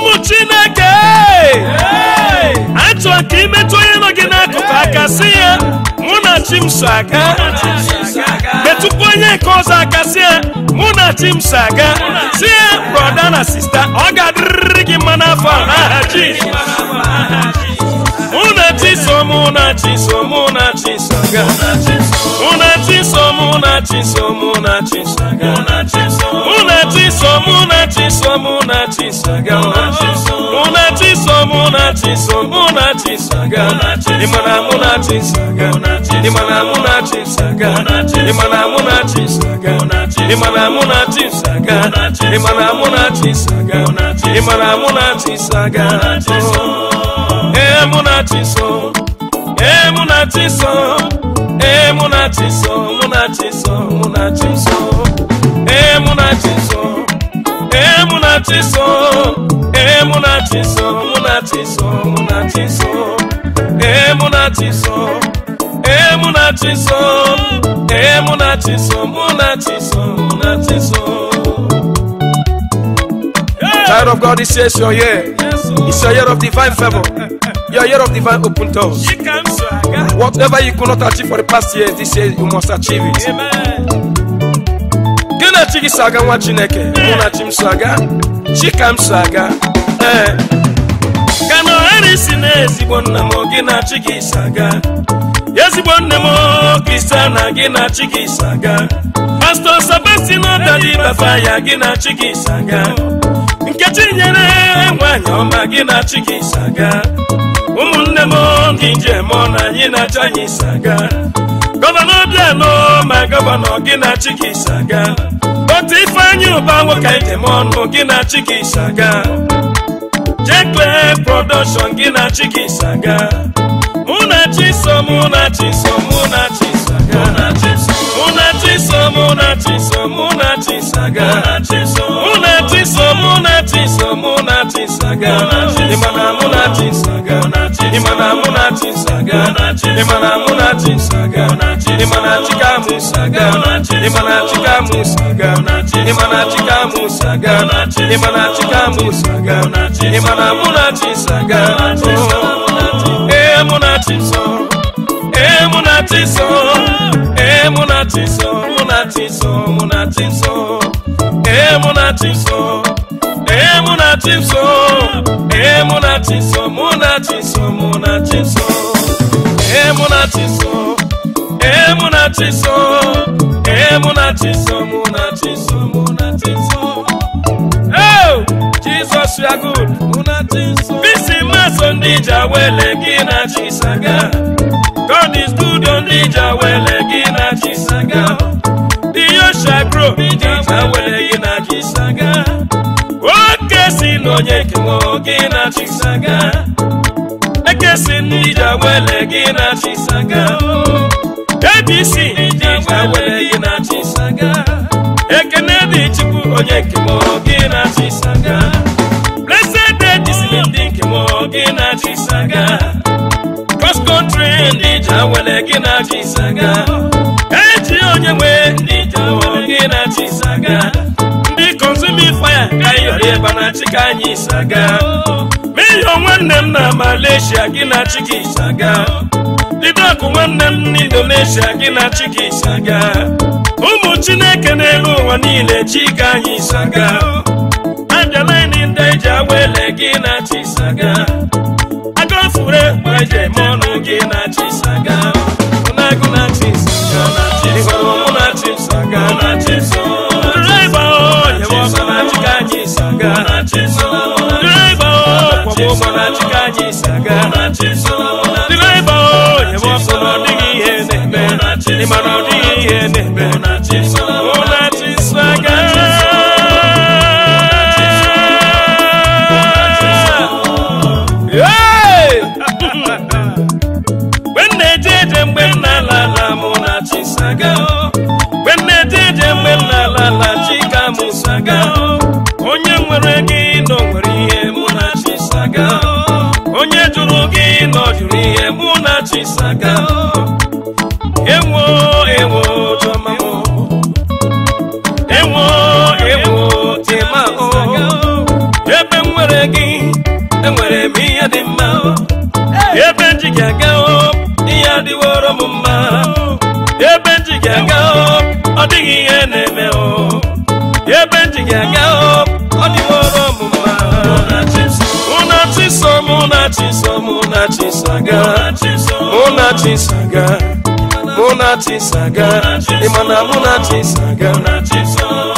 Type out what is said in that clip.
Chineke achọ ka imetụ onye nọ gị n'akụkụ aka sị ya mụ na chi m so aga. Metụkwa onye nke ọzọ aka sị ya mụ na chi m so aga. Sị ya brọda na sista ọ ga-adịrịrị gị mma n'afọ a n'aha Jizọs. Muna chiso aga. Muna chiso aga. Muna chiso aga. Muna chiso aga. Imana muna chiso aga. Imana muna chiso aga. Imana muna chiso aga. Imana muna chiso aga. Imana muna chiso aga. Imana muna chiso aga. Emunatiso, emunatiso, emunatiso, munatiso, munatiso, emunatiso, emunatiso, emunatiso, munatiso, munatiso, emunatiso, emunatiso, emunatiso, munatiso, munatiso. Child of God, He says you're here. It's your year of divine favor. Your year of divine open doors. Whatever you could not achieve for the past years, this year you must achieve it. Gina chiki saga wa chineke. Muna chim saga. Chikam saga. Kano erisi nezi bonna mo gina chiki saga. Yesi bonna mo Kristana gina chiki saga. Pastor Sebastiano Dadi Bafaya gina chiki saga. Nkechi nyere nwanyoma gina chiki saga. Umunne mo nginje mo na nyina chanyi saga. Governor Biano my governor gina chiki saga. But if I knew about what I came on gina chiki saga. Jekle production gina chiki saga. Munachiso munachiso munachiso munachiso munachiso munachiso munachisaga munachiso munachiso munachisaga imana munachisaga imana munachisaga imana munachisaga imana chikamusaga imana chikamusaga imana chikamusaga imana chikamusaga imana munachisaga Emunatiso, emunatiso, emunatiso, munatiso, munatiso, emunatiso, emunatiso, emunatiso, munatiso, munatiso, emunatiso, emunatiso, emunatiso, munatiso, munatiso. Oh, Jesus, you are good. Munatiso. On the Jawele Gina Chisaga. God is good on the Jawele Gina Chisaga. The Yosha grow, the Jawele Gina Chisaga. Okesi no Yekimo Gina Chisaga. Ekesi the Jawele Gina Chisaga. ABC the Jawele Gina Chisaga. Ekenedi Chipu Oyekimo Gina Chisaga. Blessed is Lindink Mogina Chisaga. Cross country Nija Welegina Chisaga. Eji on your way Nija Wegina Chisaga. The consuming fire Kayori Banachika Nisaga. May you want them na Malaysia Gina Chiki Saga. The dark one them Indonesia Gina Chiki Saga. Umuchineke Nelu Wanile Chika Nisaga. The line in Deja Wele Gina Chisaga. I go for it, my J Mono Gina Chisaga. Unaguna Chisaga, Muna Chisaga, Driver, you want Chica Chisaga, Driver, Mona Chica Chisaga, Driver, you want Sonodi and Manodi and Mona Chisaga. When they did them, when la chica musaga, onye weregi no weriye muna chisaga, onye jurugi no juriye muna chisaga, ewo tomamo, ewo temamo, ebe weregi enwere m ihe dị mma ebe nji ga-aga ihe adịworo m mma ebe nji ga-aga ọ dịghị ihe na-eme ebe nji ga-aga ọ dịworo m mma Munachi Saga, Imana Munachi Saga,